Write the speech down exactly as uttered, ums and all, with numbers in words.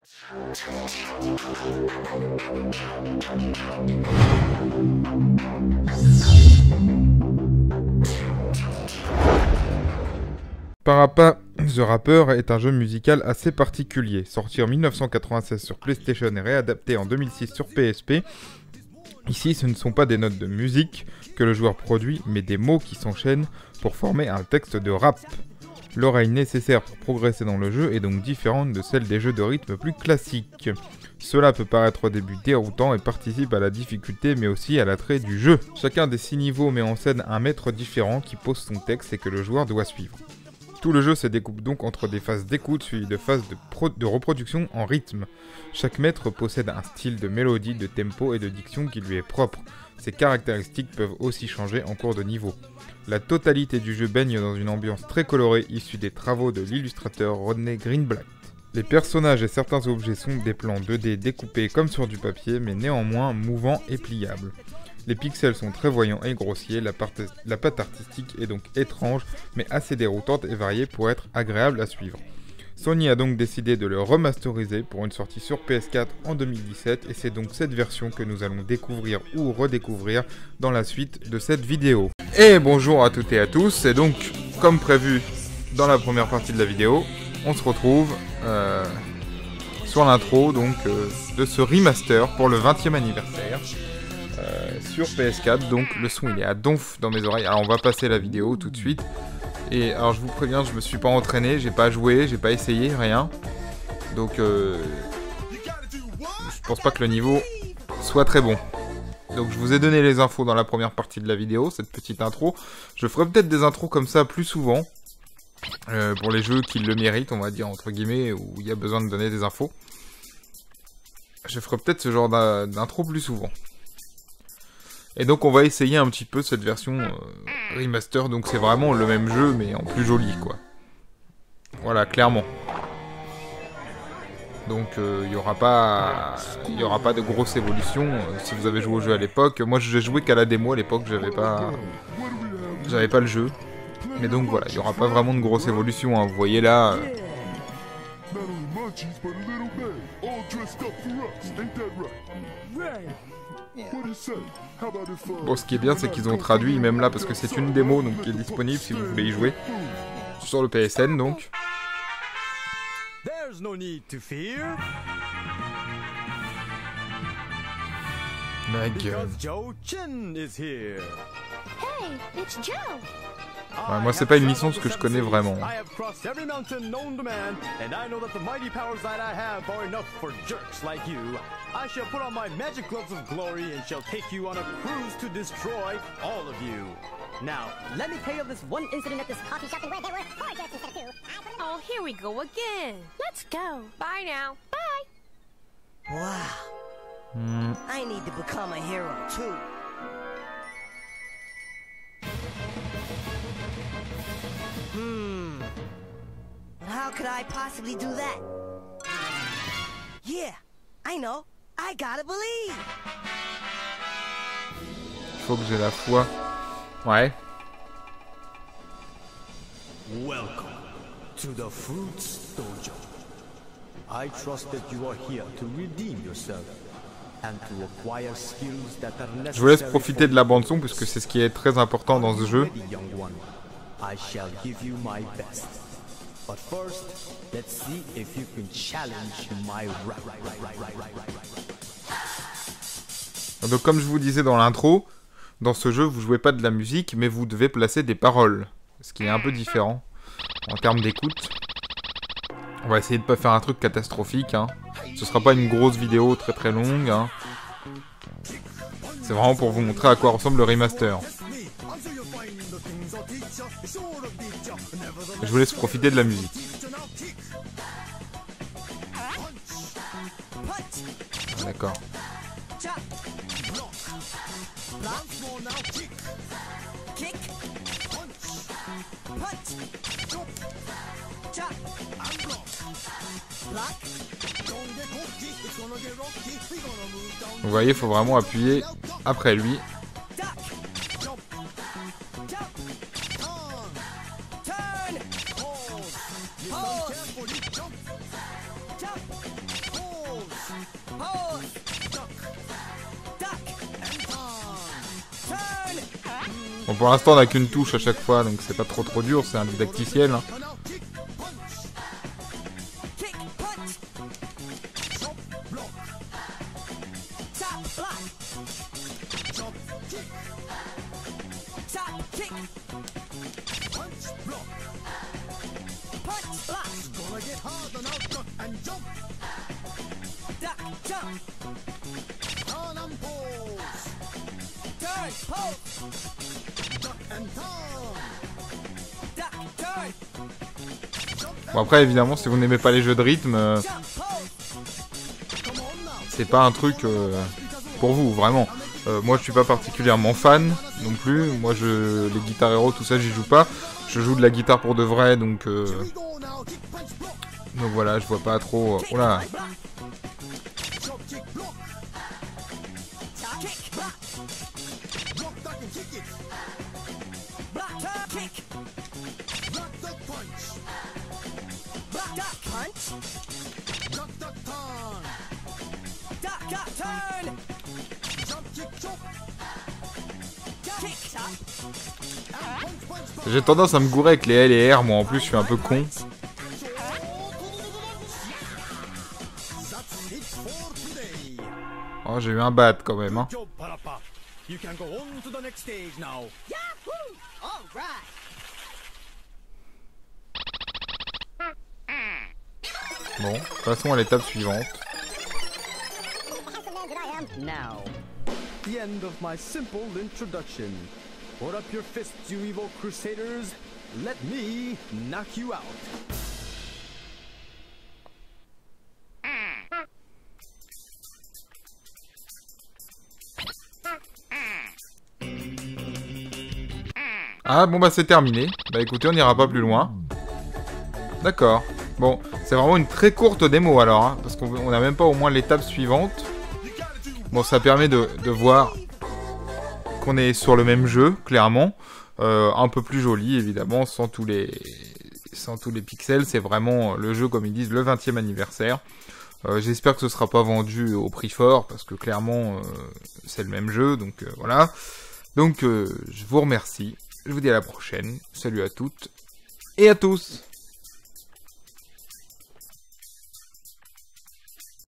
Parappa the Rapper est un jeu musical assez particulier, sorti en mille neuf cent quatre-vingt-seize sur PlayStation et réadapté en deux mille six sur P S P. Ici, ce ne sont pas des notes de musique que le joueur produit, mais des mots qui s'enchaînent pour former un texte de rap. L'oreille nécessaire pour progresser dans le jeu est donc différente de celle des jeux de rythme plus classiques. Cela peut paraître au début déroutant et participe à la difficulté mais aussi à l'attrait du jeu. Chacun des six niveaux met en scène un maître différent qui pose son texte et que le joueur doit suivre. Tout le jeu se découpe donc entre des phases d'écoute suivies de phases de, pro- de reproduction en rythme. Chaque maître possède un style de mélodie, de tempo et de diction qui lui est propre. Ces caractéristiques peuvent aussi changer en cours de niveau. La totalité du jeu baigne dans une ambiance très colorée issue des travaux de l'illustrateur Rodney Greenblatt. Les personnages et certains objets sont des plans deux D découpés comme sur du papier mais néanmoins mouvants et pliables. Les pixels sont très voyants et grossiers, la, part- la patte artistique est donc étrange, mais assez déroutante et variée pour être agréable à suivre. Sony a donc décidé de le remasteriser pour une sortie sur P S quatre en deux mille dix-sept, et c'est donc cette version que nous allons découvrir ou redécouvrir dans la suite de cette vidéo. Et bonjour à toutes et à tous, et donc, comme prévu dans la première partie de la vidéo, on se retrouve euh, sur l'intro donc euh, de ce remaster pour le vingtième anniversaire. Euh, sur P S quatre, donc le son il est à donf dans mes oreilles. Alors on va passer la vidéo tout de suite. Et alors je vous préviens, je me suis pas entraîné, j'ai pas joué, j'ai pas essayé, rien. Donc euh, je pense pas que le niveau soit très bon. Donc je vous ai donné les infos dans la première partie de la vidéo, cette petite intro. Je ferai peut-être des intros comme ça plus souvent. Euh, pour les jeux qui le méritent, on va dire entre guillemets, où il y a besoin de donner des infos. Je ferai peut-être ce genre d'intro plus souvent. Et donc on va essayer un petit peu cette version euh, remaster, donc c'est vraiment le même jeu mais en plus joli quoi. Voilà, clairement. Donc il euh, n'y aura pas il y aura pas de grosse évolution euh, si vous avez joué au jeu à l'époque. Moi j'ai joué qu'à la démo à l'époque, j'avais pas j'avais pas le jeu. Mais donc voilà, il n'y aura pas vraiment de grosse évolution, hein. Vous voyez là... Euh... Bon, ce qui est bien, c'est qu'ils ont traduit, même là, parce que c'est une démo, donc qui est disponible si vous voulez y jouer. Sur le P S N, donc. Ma gueule. Ouais, moi c'est pas une licence que je connais vraiment. Now, let me tell you this one incident at this coffee shop where there were four jerks instead of two. Oh, here we go again. Let's go. Bye now. Bye. Wow. Mm. I need to become a hero too. Hmm. But how could I possibly do that? Yeah, I know. I gotta believe. Il faut que j'ai la foi. Ouais. Welcome to the Fruits Dojo. I trust that you are here to redeem yourself and to acquire skills that are necessary. Je vous laisse profiter de la bande son puisque c'est ce qui est très important dans ce jeu. I shall give you my best. But first, let's see if you can challenge my rap. Donc comme je vous disais dans l'intro, dans ce jeu vous jouez pas de la musique mais vous devez placer des paroles. Ce qui est un peu différent en termes d'écoute. On va essayer de pas faire un truc catastrophique, hein. Ce sera pas une grosse vidéo très très longue, hein. C'est vraiment pour vous montrer à quoi ressemble le remaster. Je vous laisse profiter de la musique. Ah, d'accord. Vous voyez, il faut vraiment appuyer après lui. Bon, pour l'instant on n'a qu'une touche à chaque fois, donc c'est pas trop trop dur, c'est un didacticiel. Hein. Bon après évidemment si vous n'aimez pas les jeux de rythme, euh, c'est pas un truc euh, pour vous vraiment. Euh, moi je suis pas particulièrement fan non plus, moi je les Guitar Hero tout ça j'y joue pas. Je joue de la guitare pour de vrai donc euh, donc voilà je vois pas trop. Oh là. J'ai tendance à me gourer avec les L et R, moi en plus je suis un peu con. Oh j'ai eu un bat quand même hein. Bon, passons à l'étape suivante. Now, the end of my simple introduction. Hold up your fists, you evil crusaders. Let me knock you out. Ah bon bah c'est terminé. Bah écoutez on n'ira pas plus loin. D'accord. Bon, c'est vraiment une très courte démo alors, hein, parce qu'on n'a même pas au moins l'étape suivante. Bon, ça permet de, de voir qu'on est sur le même jeu, clairement. Euh, un peu plus joli, évidemment, sans tous les, sans tous les pixels. C'est vraiment le jeu, comme ils disent, le vingtième anniversaire. Euh, J'espère que ce sera pas vendu au prix fort, parce que clairement, euh, c'est le même jeu, donc euh, voilà. Donc, euh, je vous remercie. Je vous dis à la prochaine. Salut à toutes et à tous.